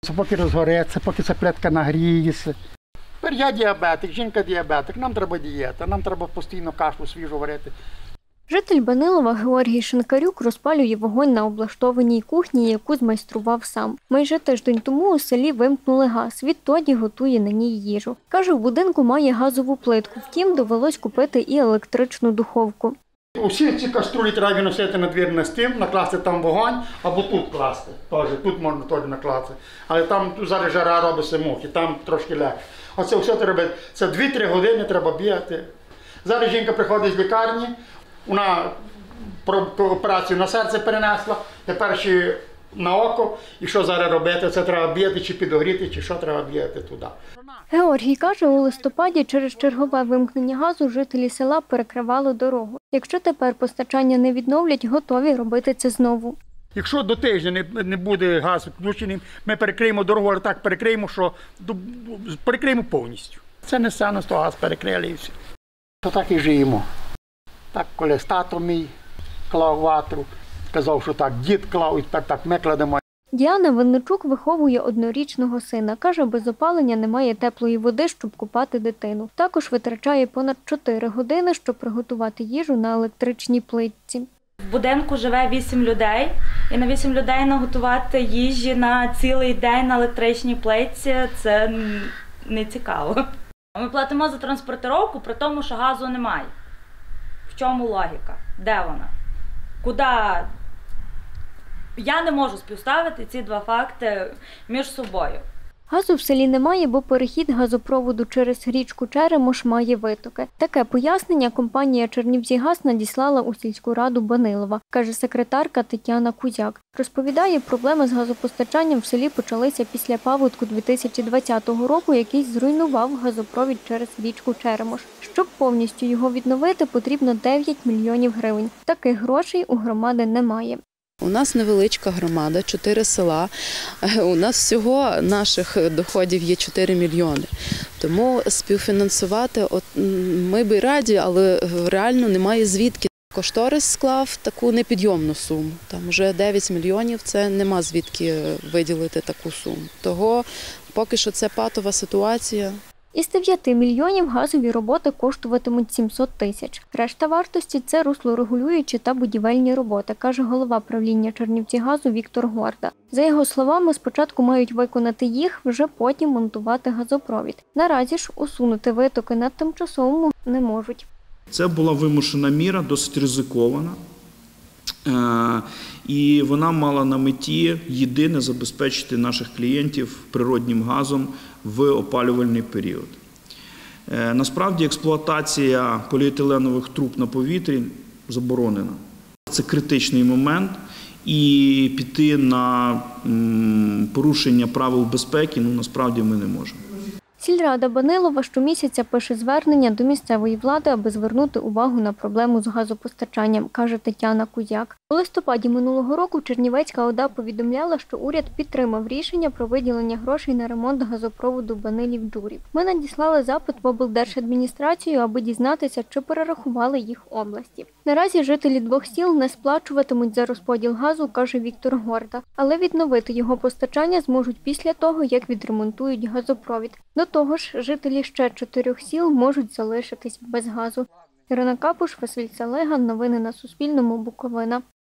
Це поки розгореться, поки ця плитка нагріється. Тепер я діабетик, жінка діабетик, нам треба дієта, нам треба постійно кашу свіжу варити. Житель Банилова Георгій Шинкарюк розпалює вогонь на облаштованій кухні, яку змайстрував сам. Майже тиждень тому у селі вимкнули газ, відтоді готує на ній їжу. Каже, в будинку має газову плитку, втім довелось купити і електричну духовку. Усі ці каструлі треба виносити на двір на стіл, накласти там вогонь, або тут класти. Тут можна теж накласти. Але там зараз жара робиться муки, там трошки легше. Оце все треба робити. Це 2-3 години треба бігати. Зараз жінка приходить з лікарні, вона операцію на серце перенесла, тепер ще на око. І що зараз робити? Це треба бігати чи підогріти, чи що треба бігати туди. Георгій каже, у листопаді через чергове вимкнення газу жителі села перекривали дорогу. Якщо тепер постачання не відновлять, готові робити це знову. Якщо до тижня не буде газ включений, ми перекриємо дорогу, але так перекриємо, що перекриємо повністю. Це не саме, що газ перекрили і все. То так і живемо. Так, коли тато мій клав ватру, казав, що так дід клав, і тепер так ми кладемо. Діана Винничук виховує однорічного сина. Каже, без опалення немає теплої води, щоб купати дитину. Також витрачає понад 4 години, щоб приготувати їжу на електричній плитці. В будинку живе 8 людей, і на 8 людей наготувати їжі на цілий день на електричній плитці – це не цікаво. Ми платимо за транспортировку, при тому, що газу немає. В чому логіка? Де вона? Куди? Я не можу співставити ці два факти між собою. Газу в селі немає, бо перехід газопроводу через річку Черемош має витоки. Таке пояснення компанія «Чернівцігаз» надіслала у сільську раду Банилова, каже секретарка Тетяна Кузяк. Розповідає, проблеми з газопостачанням в селі почалися після паводку 2020 року, який зруйнував газопровід через річку Черемош. Щоб повністю його відновити, потрібно 9 мільйонів гривень. Таких грошей у громади немає. У нас невеличка громада, 4 села. У нас всього наших доходів є 4 мільйони. Тому співфінансувати ми б і раді, але реально немає звідки. Кошторис склав таку непідйомну суму. Там вже 9 мільйонів, це нема звідки виділити таку суму. Того поки що це патова ситуація. Із 9 мільйонів газові роботи коштуватимуть 700 тисяч. Решта вартості – це руслорегулюючі та будівельні роботи, каже голова правління Чернівцігазу Віктор Горда. За його словами, спочатку мають виконати їх, вже потім монтувати газопровід. Наразі ж усунути витоки на тимчасовому не можуть. Це була вимушена міра, досить ризикована. І вона мала на меті єдине забезпечити наших клієнтів природнім газом в опалювальний період. Насправді експлуатація поліетиленових труб на повітрі заборонена. Це критичний момент і піти на порушення правил безпеки насправді ми не можемо. Сільрада Банилова щомісяця пише звернення до місцевої влади, аби звернути увагу на проблему з газопостачанням, каже Тетяна Кузяк. У листопаді минулого року Чернівецька ОДА повідомляла, що уряд підтримав рішення про виділення грошей на ремонт газопроводу Банилів-Джурів. Ми надіслали запит в облдержадміністрацію, аби дізнатися, чи перерахували їх області. Наразі жителі 2 сіл не сплачуватимуть за розподіл газу, каже Віктор Горда, але відновити його постачання зможуть після того, як відремонтують газопровід. До того ж, жителі ще 4 сіл можуть залишитись без газу. Ірина Капуш, Василь Салеган. Новини на Суспільному. Буковина.